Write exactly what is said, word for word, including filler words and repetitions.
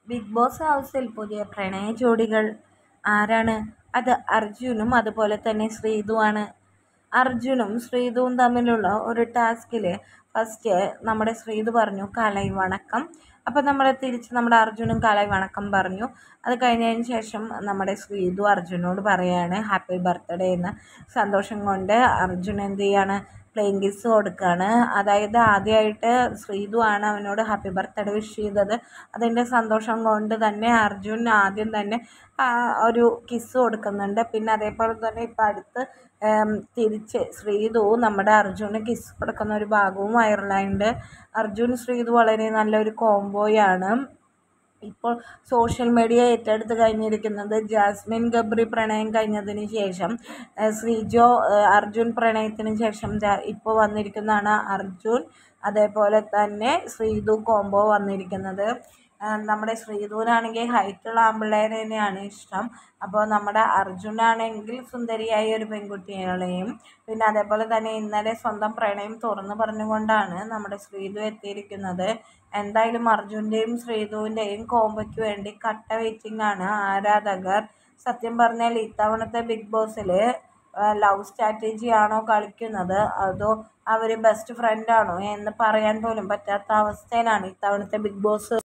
Big boss ഹൗസിൽ പുതിയ പ്രണയ ജോഡികൾ ആരാണ്? അത് അർജുനും അതുപോലെ തന്നെ ശ്രീതുവാണ്. അർജുനും ശ്രീതുവും തമ്മിലുള്ള ഒരു ടാസ്കിൽ ഫസ്റ്റ് നമ്മുടെ ശ്രീതു പറഞ്ഞു കലൈ വണക്കം. അപ്പം നമ്മൾ തിരിച്ച് നമ്മുടെ അർജുനും കലൈ വണക്കം പറഞ്ഞു. അത് കഴിഞ്ഞതിന് ശേഷം നമ്മുടെ ശ്രീതു അർജുനോട് പറയാണ് ഹാപ്പി ബർത്ത്ഡേ എന്ന്. സന്തോഷം കൊണ്ട് അർജുൻ എന്ത് ചെയ്യാണ്, പ്ലെയിങ് കിസ് കൊടുക്കുകയാണ്. അതായത് ആദ്യമായിട്ട് ശ്രീതു ആണ് അവനോട് ഹാപ്പി ബർത്ത്ഡേ വിഷ് ചെയ്തത്. അതിൻ്റെ സന്തോഷം കൊണ്ട് തന്നെ അർജുൻ ആദ്യം തന്നെ ഒരു കിസ് കൊടുക്കുന്നുണ്ട്. പിന്നെ അതേപോലെ തന്നെ ഇപ്പം അടുത്ത് തിരിച്ച് ശ്രീതു നമ്മുടെ അർജുന് കിസ് കൊടുക്കുന്ന ഒരു ഭാഗവും വൈറലായിട്ടുണ്ട്. അർജുൻ ശ്രീതു വളരെ നല്ലൊരു കോംബോയാണ്. ഇപ്പോൾ സോഷ്യൽ മീഡിയ ഏറ്റെടുത്ത് കഴിഞ്ഞിരിക്കുന്നത്. ജാസ്മിൻ ഗബ്രി പ്രണയം കഴിഞ്ഞതിന് ശേഷം ശ്രീജോ അർജുൻ പ്രണയത്തിന് ശേഷം ഇപ്പോൾ വന്നിരിക്കുന്നതാണ് അർജുൻ അതേപോലെ തന്നെ ശ്രീതു കോംബോ വന്നിരിക്കുന്നത്. നമ്മുടെ ശ്രീധുവിനാണെങ്കിൽ ഹൈറ്റുള്ള ആൺപിള്ളേരെ തന്നെയാണ് ഇഷ്ടം. അപ്പോൾ നമ്മുടെ അർജുനാണെങ്കിൽ സുന്ദരിയായ ഒരു പെൺകുട്ടികളെയും പിന്നെ അതേപോലെ തന്നെ ഇന്നലെ സ്വന്തം പ്രണയം തുറന്നു പറഞ്ഞുകൊണ്ടാണ് നമ്മുടെ ശ്രീധു എത്തിയിരിക്കുന്നത്. എന്തായാലും അർജുൻ്റെയും ശ്രീധുവിൻ്റെയും കോംബോയ്ക്ക് വേണ്ടി കട്ട വെയിറ്റിംഗ് ആണ് ആരാധകർ. സത്യം പറഞ്ഞാൽ ഇത്തവണത്തെ ബിഗ് ബോസിൽ ലവ് സ്ട്രാറ്റജി ആണോ കളിക്കുന്നത് അതോ അവർ ബെസ്റ്റ് ഫ്രണ്ടാണോ എന്ന് പറയാൻ പോലും പറ്റാത്ത അവസ്ഥയിലാണ് ഇത്തവണത്തെ ബിഗ് ബോസ്.